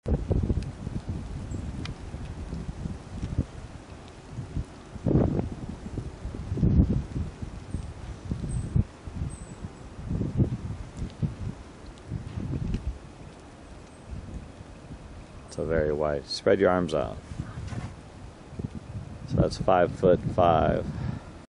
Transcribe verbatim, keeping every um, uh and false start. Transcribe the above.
So very wide. Spread your arms out. So that's five foot five.